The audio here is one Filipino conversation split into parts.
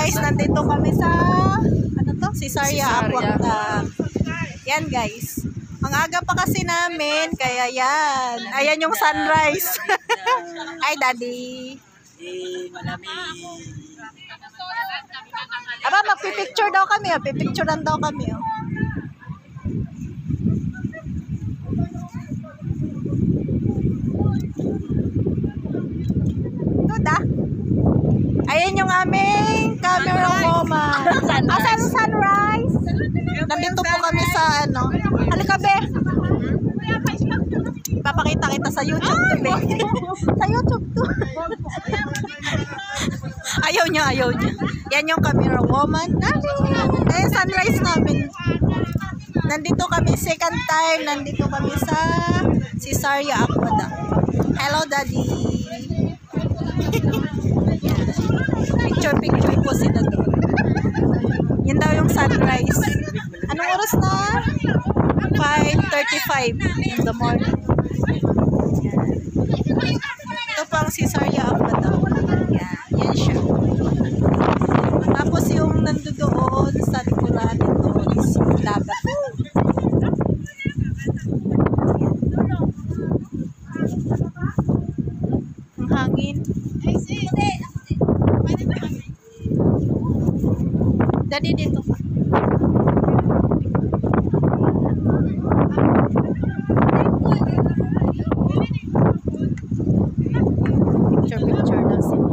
guys, nandito kami sa ano to? Cesaria Aqueduct. Yan guys. Ang aga pa kasi namin, kaya yan. Ayan yung sunrise. Ay, daddy. Aba, magpipicture daw kami. Pipicturean daw kami. Tuda. Ayan yung aming camera woman. Asan sunrise? Nandito po kami sa ano. Halika be. Papakita kita sa YouTube to be. Sa YouTube to. Ayaw niya. Yan yung camera woman namin. Eh, sunrise namin. Nandito kami second time. Nandito kami sa Cesaria Aqueduct. Hello, daddy. Picture po sila doon. Yan daw yung sunrise. Anong oras na? 5:35 in the morning. Ito po ang Cesaria Aqueduct. Yan siya. Tapos yung nandoon sa likuran ito is yung dagat. Ang hangin. Daddy, dito ka. Picture daw sila.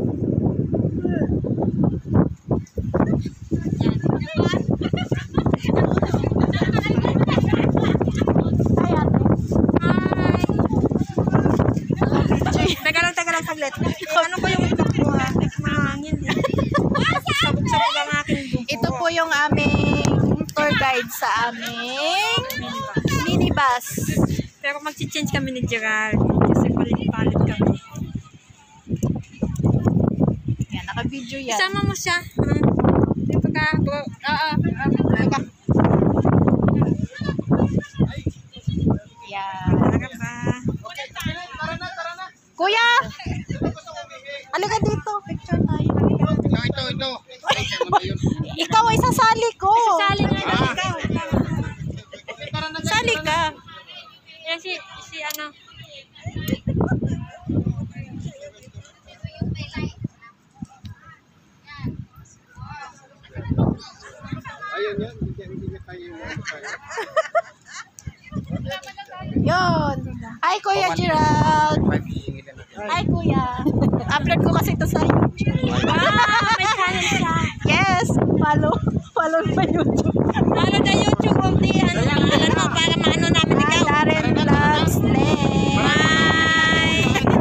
Taga lang saglit. Ano ba yung mahangin? Sabog-sabog ang aking buko. Ito po yung aming tour guide sa aming minibus. Pero mag-change kami ni Gerald kasi palit-palit kami. Yan, naka-video yan. Isama mo siya. Dito ka, bro. Teka. Yan. Tara ba? Kuya! Halika dito. Picture tayo. Ito. Ikaw ay sasali ko. Sasali na lang ikaw. Sali ka. Yan si ano. Ayun yan. Hindi niya kayo. Yun. Hi, Kuya Gerald. Hi, Kuya. Upload ko kasi ito sa YouTube. May channel siya. Yes. Follow sa YouTube. Ano na YouTube of the ano mo para maano namin ikaw. Darren Vlogs. Bye.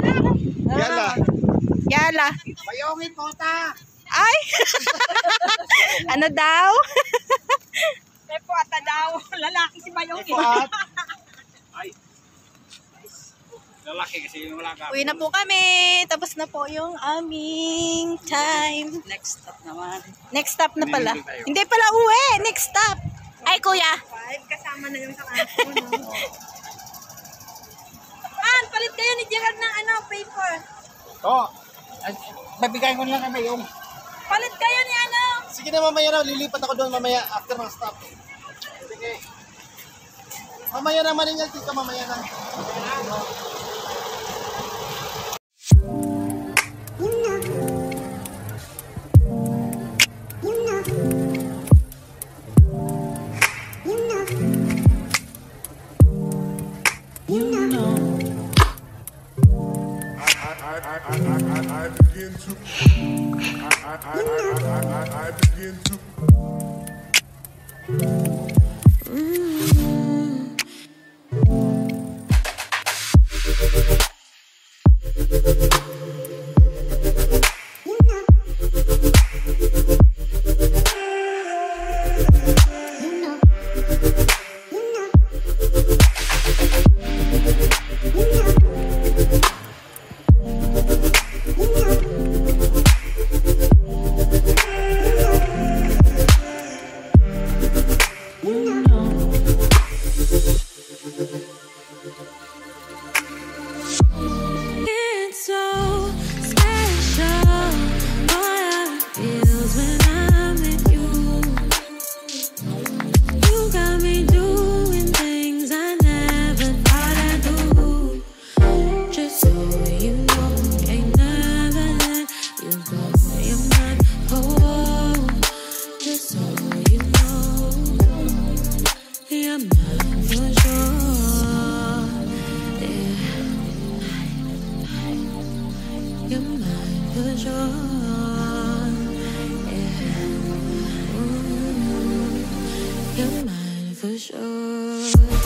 Yala. Mayongin po ta. Ay. Ano daw? Pepo ata daw. Lalaki si Bayong. Ay. Lalaki kasi wala ka. Uwi na po kami. Tapos na po yung aming time. Next stop naman. Next stop na pala. Hindi pala uwi. Next stop. Ay, Kuya. 5 kasama na yung sa kanto. Palit kayo ni Gerald ng ano, paper. Oo. Babigay ko lang kami yung. Palit kayo ni ano. Sige na mamaya na. Lilipat ako doon mamaya after ng stop. Sige. Mamaya na maningal ka mamaya na. I begin to mine for sure. Yeah. You're mine for sure. Yeah. You're mine for sure.